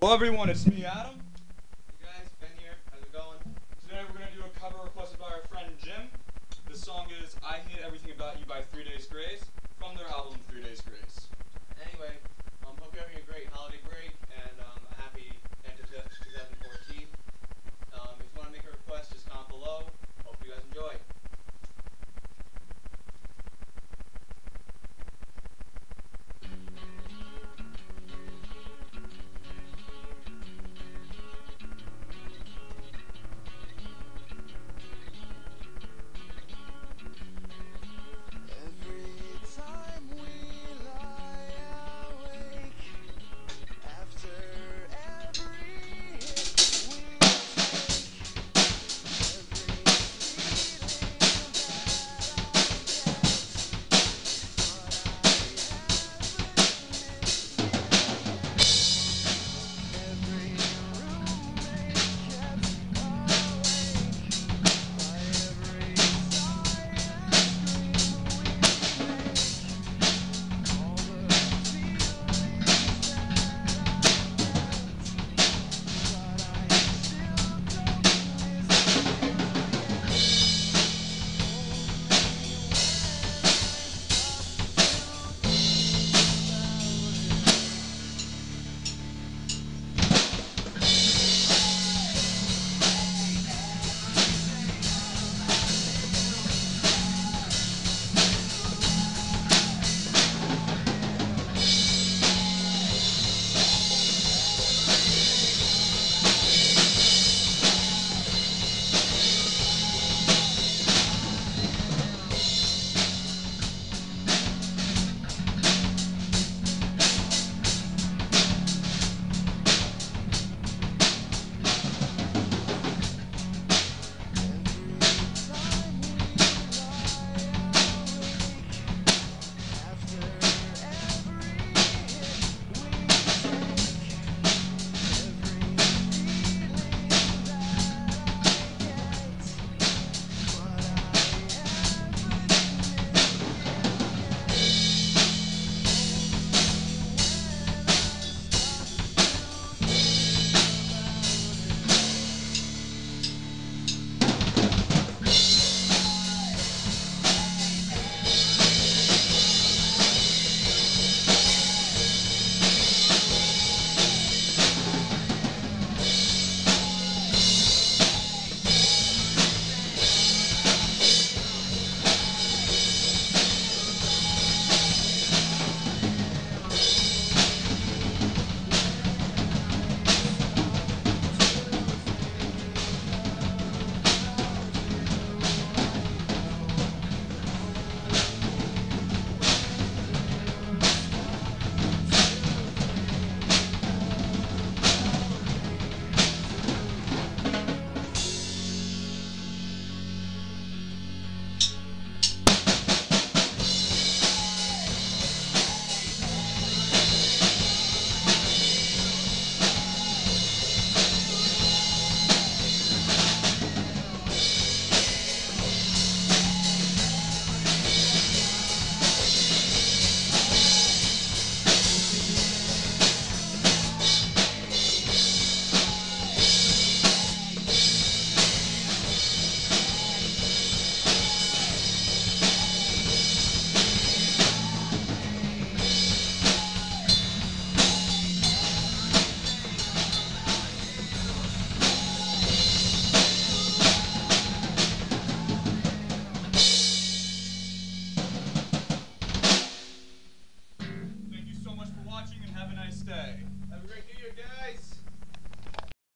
Hello everyone, it's me Adam. Hey guys, Ben here. How's it going? Today we're going to do a cover requested by our friend Jim. The song is I Hate Everything About You by 3 Days Grace from their album 3 Days Grace. Anyway, hope you're having a great holiday break.